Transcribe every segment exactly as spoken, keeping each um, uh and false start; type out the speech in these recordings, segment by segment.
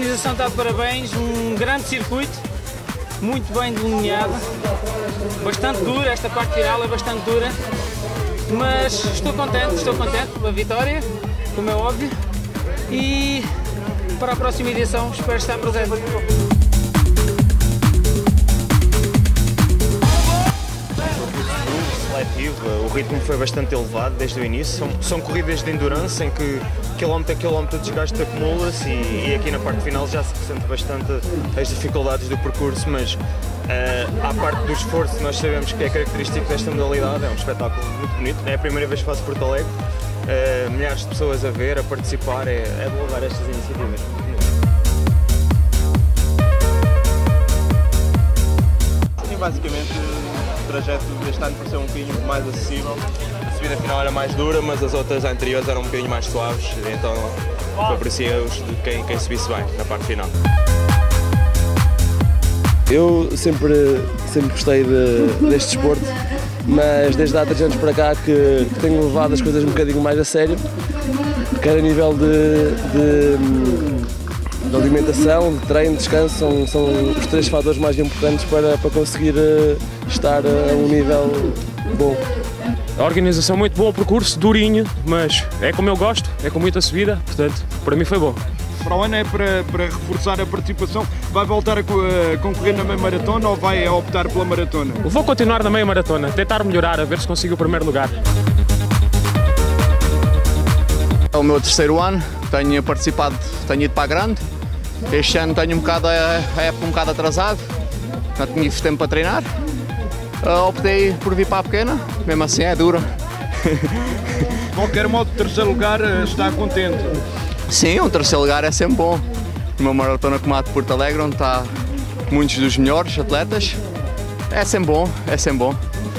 organização está de parabéns, um grande circuito, muito bem delineado, bastante dura, esta parte final é bastante dura, mas estou contente, estou contente pela vitória, como é óbvio, e para a próxima edição espero estar presente. O ritmo foi bastante elevado desde o início. São, são corridas de endurance em que quilómetro a quilómetro o desgaste acumula-se e, e aqui na parte final já se sente bastante as dificuldades do percurso, mas uh, à parte do esforço nós sabemos que é característico desta modalidade, é um espetáculo muito bonito. É a primeira vez que faço Porto Alegre, uh, milhares de pessoas a ver, a participar, é, é de louvar estas iniciativas. Sim, basicamente o trajeto deste ano pareceu um bocadinho mais acessível. A subida final era mais dura, mas as outras anteriores eram um bocadinho mais suaves, então favorecia-os de quem, quem subisse bem na parte final. Eu sempre, sempre gostei de, deste desporto, mas desde há três anos para cá que, que tenho levado as coisas um bocadinho mais a sério, quer a nível de, de, de alimentação, de treino, de descanso, são, são os três fatores mais importantes para, para conseguir estar a um nível bom. A organização muito boa, o percurso durinho, mas é como eu gosto, é com muita subida, portanto, para mim foi bom. Para o ano é para, para reforçar a participação. Vai voltar a, a concorrer na meia maratona ou vai optar pela maratona? Vou continuar na meia maratona, tentar melhorar, a ver se consigo o primeiro lugar. É o meu terceiro ano, tenho participado, tenho ido para a grande. Este ano tenho um bocado a, a época um bocado atrasado, não tinha tempo para treinar. Uh, optei por vir para a pequena, mesmo assim é dura. De qualquer modo, terceiro lugar, está contente? Sim, um terceiro lugar é sempre bom. Uma maratona como a de Porto Alegre, onde está muitos dos melhores atletas, é sempre bom, é sempre bom.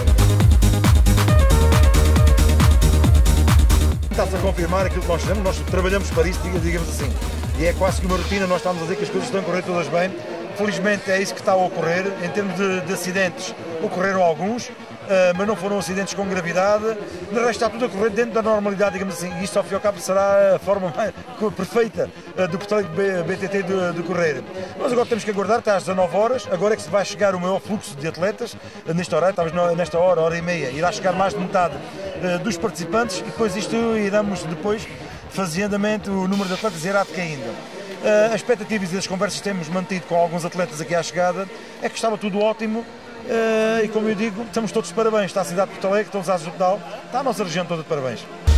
Está-se a confirmar aquilo que nós fizemos, nós trabalhamos para isso, digamos assim. E é quase que uma rotina, nós estamos a dizer que as coisas estão a correr todas bem. Felizmente é isso que está a ocorrer. Em termos de, de acidentes, ocorreram alguns, uh, mas não foram acidentes com gravidade. De resto está tudo a correr dentro da normalidade, digamos assim. E isto ao fim e ao cabo será a forma mais perfeita uh, do Porto Alegre B T T de, de correr. Nós agora temos que aguardar, está às dezanove horas, agora é que se vai chegar o maior fluxo de atletas, uh, neste horário, estamos nesta hora, hora e meia, irá chegar mais de metade uh, dos participantes e depois isto iremos depois, faseadamente, o número de atletas irá decaindo. Uh, as expectativas e as conversas que temos mantido com alguns atletas aqui à chegada é que estava tudo ótimo uh, e, como eu digo, estamos todos de parabéns. Está a cidade de Porto Alegre, estamos a ajudá-lo, está a nossa região toda de parabéns.